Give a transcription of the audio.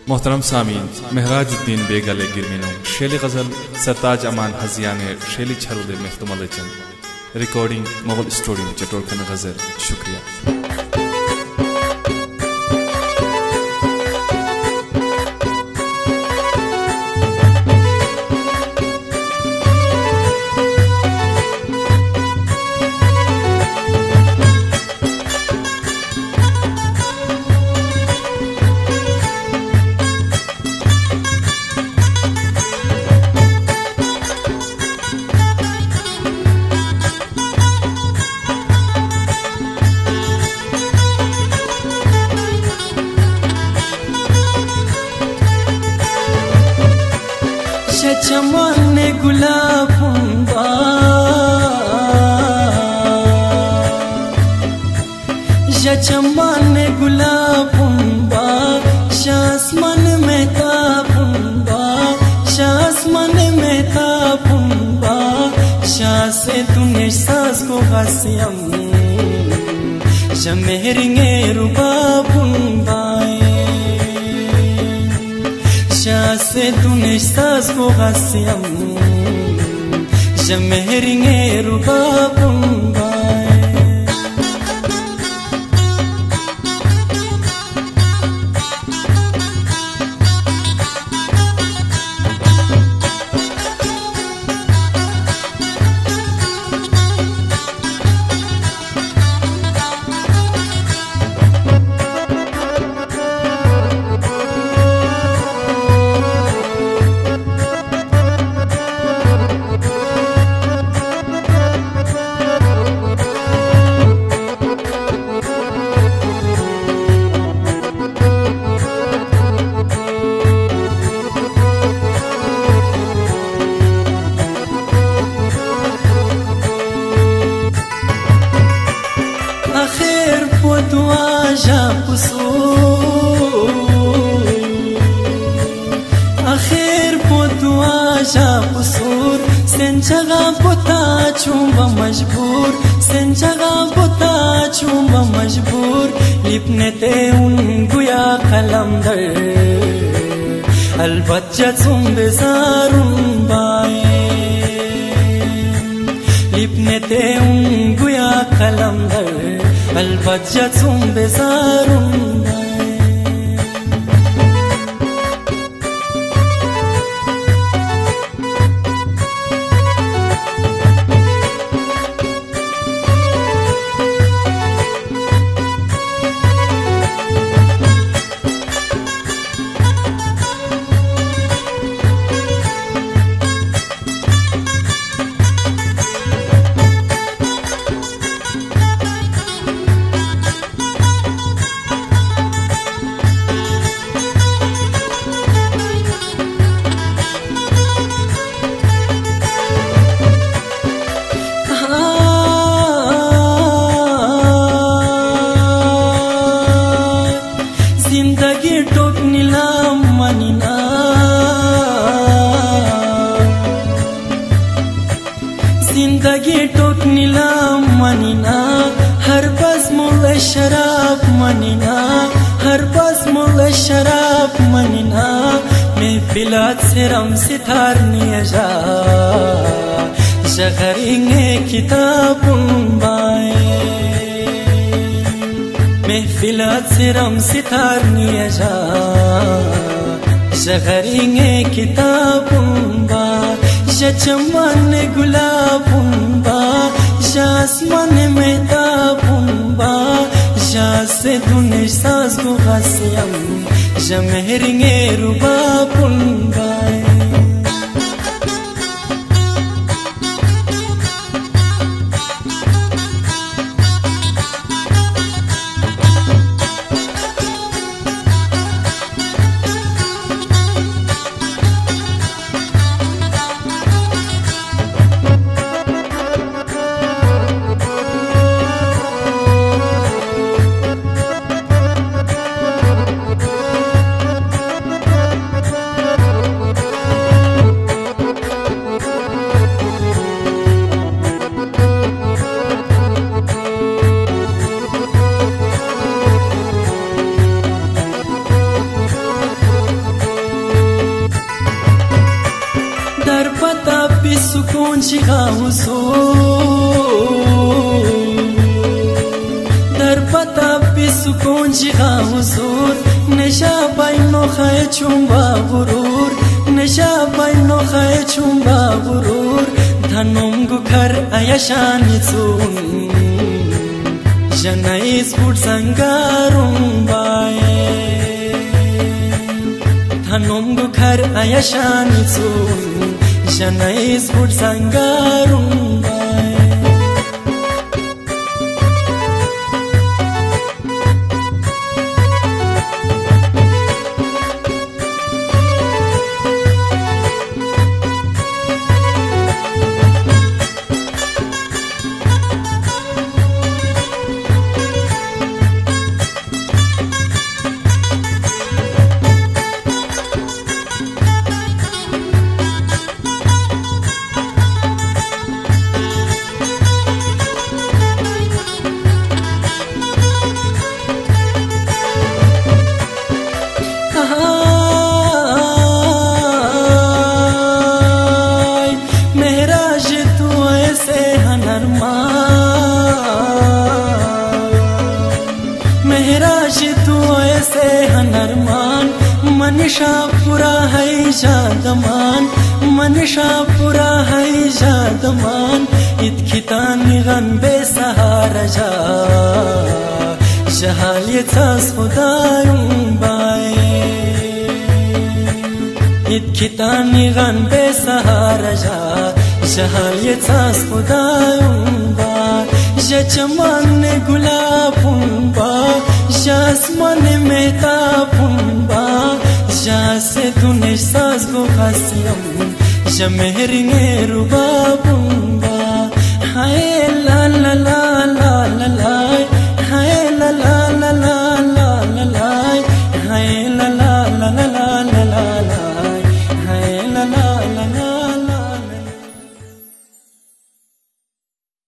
मोहतरम सामीन, महराजुद्दीन बेगले गिरमिनो शेली गजल सरताज अमान हजियाने शेली छरुदे मेहतमलचन रिकॉर्डिंग मोगल स्टूडियो चटोरखन गजल। शुक्रिया। चमन गुलाबुंबा चमन गुलाबुंबा शासमन में ताबुंबा शासमन में ताबुंबा शासे तूने सास को हसियम जमेरिंगे रुबाबुंबाए शासे तूने सास को हसियम जमेरिंगे रुबाबुंबाए। आखिर पोतुआ जा पुसूर सेंचगा पुता चुंबा मजबूर सेंचगा पुता चुंबा मजबूर लिपने ते उन गुया कलम दर अलबच्चा चुंबे जारुं बाए लिपने ते उन गुया कलम दर अलबच्चा चुंबे जारुं जिंदगी टोक नीलाम मनीना जिंदगी टोक नीलाम मनीना हर बस मुल्ला शराब मनीना हर बस मुल्ला शराब मनीना मैं पिलात से रम सितार नियजा जगरिंगे किताबुं बाए महफिलात से रम सितार नियजा जगरिंगे किताबुंबा चमन गुलाबुंबा आसमान में ताबुंबा से दुने सास को हसियम जमेरिंगे रुबाबुंबा। चिगा در پتا پی سکون चिगा हुजूर नशा पाइनो खाए चुम्बा गुरूर नशा पाइनो खाए चुम्बा गुरूर धनुम गुखर आयशानी चुन जनैस बुट संगारुम बाए धनुम गुखर आयशानी चुन जनैस बुट संगारुम बाए मेहराज तू ऐसे हनरमान मनशा पूरा है जादमान मनशा पूरा है जादमान इतखितानी गन बेसहारा जा जहालियतास खुदायुं बाए इतखितानी गन बेसहारा जा जहालियतास खुदायुं बाए जचमान गुलाबुंबा जासमान मेहताबुंबा जासे तूने सास गो खासियम जमेहरी ने रुबाबुंबा हाय